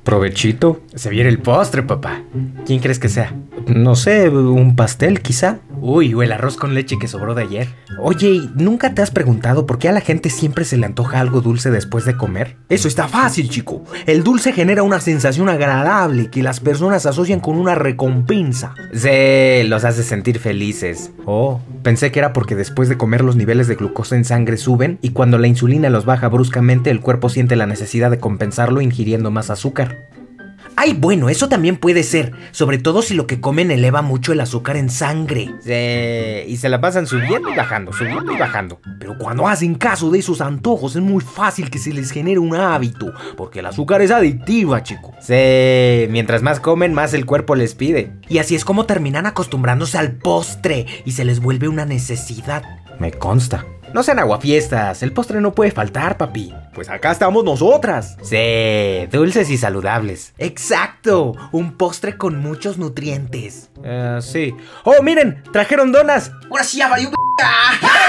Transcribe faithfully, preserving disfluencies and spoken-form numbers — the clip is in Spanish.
Provechito. Se viene el postre, papá. ¿Quién crees que sea? No sé, un pastel quizá. Uy, o el arroz con leche que sobró de ayer. Oye, ¿nunca te has preguntado por qué a la gente siempre se le antoja algo dulce después de comer? Eso está fácil, chico. El dulce genera una sensación agradable que las personas asocian con una recompensa. Sí, los hace sentir felices. Oh, pensé que era porque después de comer los niveles de glucosa en sangre suben y cuando la insulina los baja bruscamente el cuerpo siente la necesidad de compensarlo ingiriendo más azúcar. Ay, bueno, eso también puede ser, sobre todo si lo que comen eleva mucho el azúcar en sangre. Sí, y se la pasan subiendo y bajando, subiendo y bajando. Pero cuando hacen caso de esos antojos es muy fácil que se les genere un hábito, porque el azúcar es adictiva, chico. Sí, mientras más comen, más el cuerpo les pide. Y así es como terminan acostumbrándose al postre y se les vuelve una necesidad. Me consta. No sean aguafiestas, el postre no puede faltar, papi. Pues acá estamos nosotras. Sí, dulces y saludables. Exacto, un postre con muchos nutrientes. Uh, sí. Oh, miren, trajeron donas. Ahora sí ya valió.